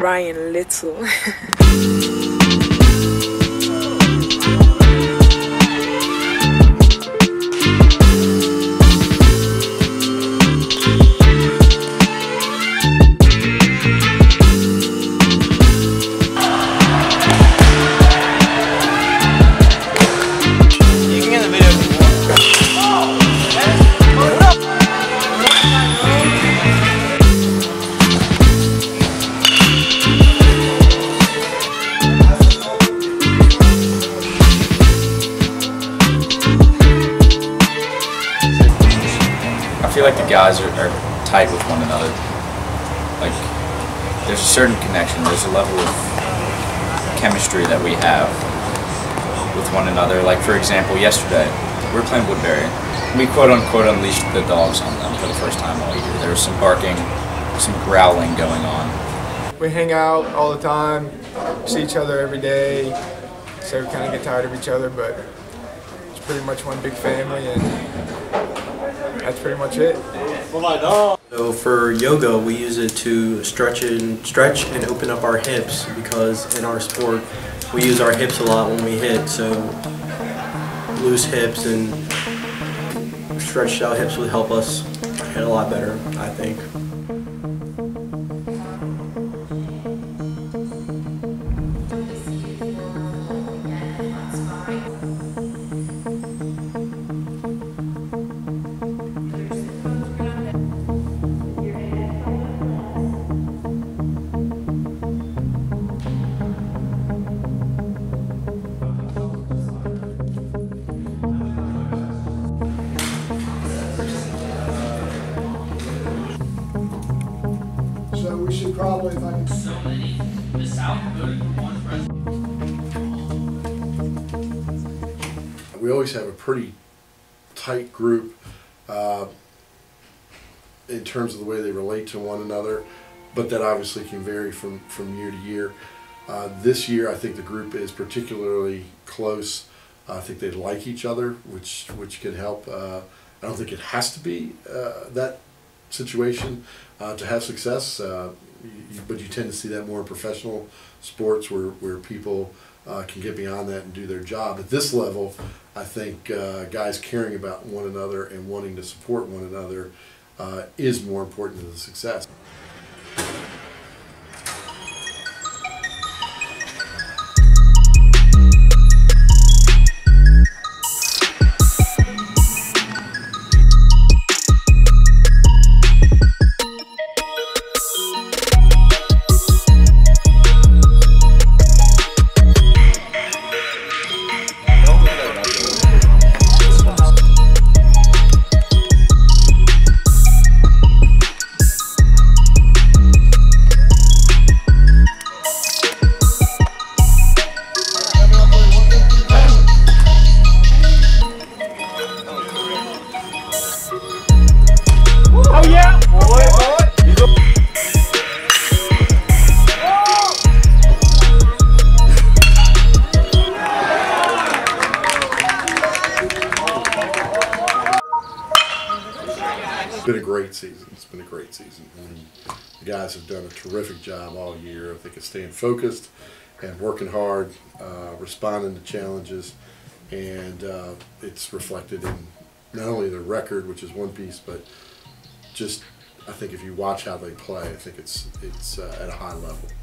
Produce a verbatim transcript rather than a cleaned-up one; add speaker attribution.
Speaker 1: Ryan Little.
Speaker 2: I feel like the guys are, are tight with one another. Like, there's a certain connection, there's a level of chemistry that we have with one another. Like, for example, yesterday, we were playing Woodbury. We quote-unquote unleashed the dogs on them for the first time all year. There was some barking, some growling going on.
Speaker 3: We hang out all the time, see each other every day, so we kind of get tired of each other, but it's pretty much one big family, and that's pretty much it.
Speaker 4: So for yoga, we use it to stretch and stretch and open up our hips, because in our sport we use our hips a lot when we hit. So loose hips and stretched out hips would help us hit a lot better, I think.
Speaker 5: So we should probably, if I can... So many miss out voted for one president. We always have a pretty tight group uh, in terms of the way they relate to one another, but that obviously can vary from, from year to year. Uh, this year I think the group is particularly close. I think they like each other, which, which could help. Uh, I don't think it has to be uh, that situation uh, to have success, uh, you, but you tend to see that more in professional sports where, where people uh, can get beyond that and do their job. At this level, I think uh, guys caring about one another and wanting to support one another uh, is more important to the success. It's been a great season. It's been a great season. And the guys have done a terrific job all year. I think it's staying focused and working hard, uh, responding to challenges, and uh, it's reflected in not only the record, which is one piece, but just I think if you watch how they play, I think it's it's uh, at a high level.